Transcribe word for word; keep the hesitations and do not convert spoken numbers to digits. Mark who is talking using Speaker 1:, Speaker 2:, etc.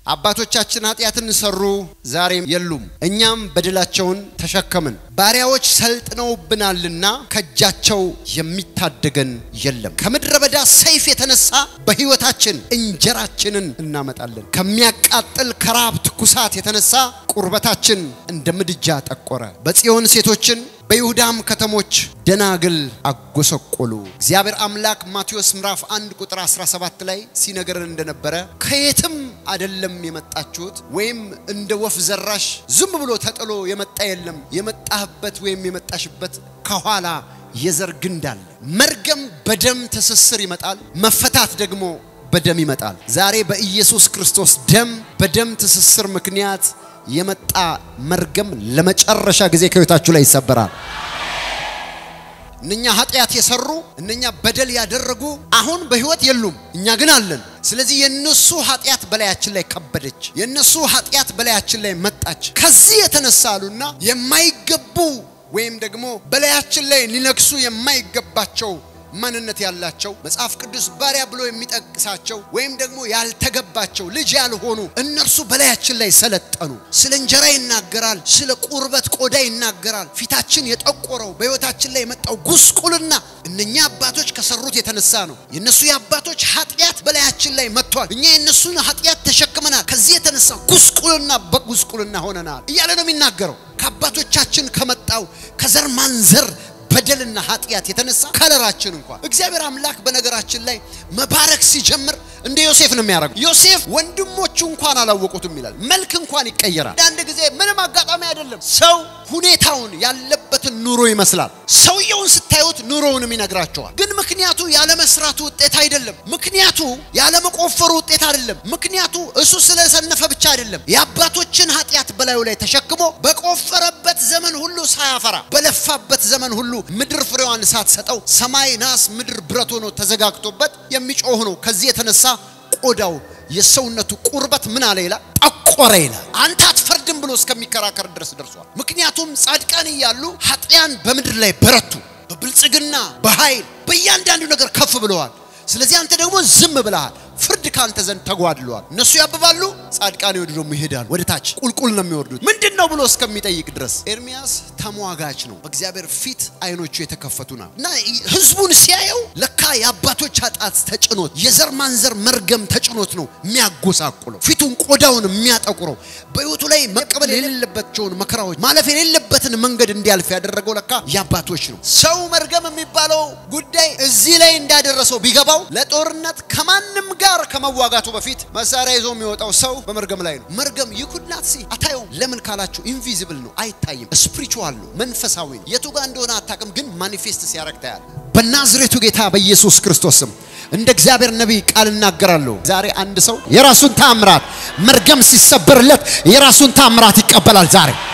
Speaker 1: አባቶቻችን ኃጢያትን ሰሩ ዛሬም የሉም እኛም በደላቸውን ተሸከምን ባሪያዎች ሰልጥነውብናልና ከጃቸው የሚታደገን የለም ከምድረ በዳ ሰይፍ የተነሳ በህይወታችን እንጀራችንን እናመጣለን ከሚያቃጥል ከራብ ትኩሳት የተነሳ ቁርበታችን እንደምድጃ ጠቆረ በጽዮን ሴቶችን በይሁዳም ከተሞች ደናግል አጎሰቆሉ እግዚአብሔር አምላክ ማቴዎስ ምዕራፍ አንድ ቁጥር አስራ ሰባት ላይ ሲነገረን እንደነበረ ከየትም አይደለም የመጣችሁት ወይም እንደ ወፍ ዘራሽ ዝም ብሎ ተጥሎ የመጣ የለም የመጣህበት ወይም የመጣሽበት ከኋላ የዘር ግንድ አለ መርገም በደም ተሰስር ይመጣል መፈታት ደግሞ በደም ይመጣል ዛሬ በኢየሱስ ክርስቶስ ደም በደም ተሰስር ምክንያት የመጣ መርገም ለመጨረሻ ጊዜ ከህይወታችሁ ላይ ይሰበራል እነኛ ኃጢያት የሰሩ እነኛ በደል ያደረጉ አሁን በህይወት የሉም እኛ ግን አለን ስለዚህ የነሱ ኃጢያት በላያችን ላይ ከበደች የነሱ ኃጢያት በላያችን ላይ መጣች ከዚህ የተነሳሉና የማይገቡ ወይም ደግሞ በላያችን ላይ ሊነክሱ የማይገባቸው ማንነት ያላቸው መጽሐፍ ቅዱስ ባሪያ ብሎ የሚጠቅሳቸው ወይም ደግሞ ያልተገባቸው ልጅ ያልሆኑ እነርሱ በላያችን ላይ ሰለጠኑ ስለ እንጀራ ይናገራል ስለ ቁርበት ቆዳ ይናገራል ፊታችን የጠቆረው በህይወታችን ላይ የመጣው ጉስቁልና እነኛ አባቶች ከሰሩት የተነሳ ነው የነሱ የአባቶች ኃጢያት በላያችን ላይ መጥቷል እኛ የነሱን ኃጢያት ተሸክመናል ከዚህ የተነሳ ጉስቁልና በጉስቁልና ሆነናል እያለ ነው የሚናገረው ከአባቶቻችን ከመጣው ከዘር ማንዘር በደልና ኃጢያት የተነሳ ከለራችን እንኳን እግዚአብሔር አምላክ በነገራችን ላይ መባረክ ሲጀምር እንደ ዮሴፍ ነው የሚያረጋው ዮሴፍ ወንድሞቹ እንኳን አላወቁትም ይላል መልክ እንኳን ይቀየራል አንድ ጊዜ ምንም አጋጣሚ አይደለም ሰው ሁኔታውን ያለበትን ኑሮ ይመስላል ሰውየውን ስታዩት ኑሮውንም ይነግራቸዋል ግን ምክንያቱ ያለ መስራቱ ውጤት አይደለም ምክንያቱ ያለ መቆፈሩ ውጤት አይደለም ምክንያቱ እሱ ስለሰነፈ ብቻ አይደለም ያባቶችን ኃጢያት በላዩ ላይ ተሸክሞ በቆፈረበት ዘመን ሁሉ ሳያፈራ በለፋበት ዘመን ሁሉ ምድር ፍሬዋን ሳትሰጠው ሰማይ ናስ ምድር ብረት ሆኖ ተዘጋግቶበት የሚጮህ ነው ከዚህ የተነሳ ቆዳው የሰውነቱ ቁርበት ምን አለ ይላል ጠቆረ ይላል አንተ አትፈርድም ብሎ እስከሚከራከር ድረስ ደርሷል ምክንያቱም ጻድቃን ይያሉ ኃጢያን በምድር ላይ በረቱ በብልጽግና በኃይል በእያንዳንዱ ነገር ከፍ ብለዋል ስለዚህ አንተ ደግሞ ዝም ብለሃል ፍርድ ካንተ ዘንድ ተጓድሏል እነሱ ያብባሉ ጻድቃን ይወድሩ ይሄዳሉ ወደ ታች ቁልቁል ነው የሚወርዱት ምንድነው ብሎ እስከሚጠይቅ ድረስ ኤርሚያስ ተሟጋች ነው በእግዚአብሔር ፊት አይኖቹ የተከፈቱና እና ህዝቡን ሲያየው ለካ ያባቶች ኃጢያት ተጭኖት የዘር ማንዘር መርገም ተጭኖት ነው የሚያጎሳቁለው ፊቱን ቆዳውን የሚያጠቁረው በህይወቱ ላይ መቀበል የሌለበትን መከራዎች ማለፍ የሌለበትን መንገድ እንዲያልፍ ያደረገው ለካ ያባቶች ነው ሰው መርገም የሚባለው ጉዳይ እዚህ ላይ እንዳደረሰው ቢገባው ለጦርነት ከማንም ጋር ከመዋጋቱ በፊት መሳሪያ ይዞ የሚወጣው ሰው በመርገም ላይ ነው መርገም ይኩድናት ሲ አታዩ ለምን ካላችሁ ኢንቪዚብል ነው አይታይም ስፒሪቹዋል ነው መንፈሳዊ ነው የቱ ጋር እንደሆነ አታውቅም ግን ማኒፌስት ሲያረክታ ያለ በናዝሬቱ ጌታ በኢየሱስ ክርስቶስም እንደ እግዚአብሔር ነብይ ቃል እናገራለሁ ዛሬ አንድ ሰው የራሱን ታምራት መርገም ሲሰበርለት የራሱን ታምራት ይቀበላል ዛሬ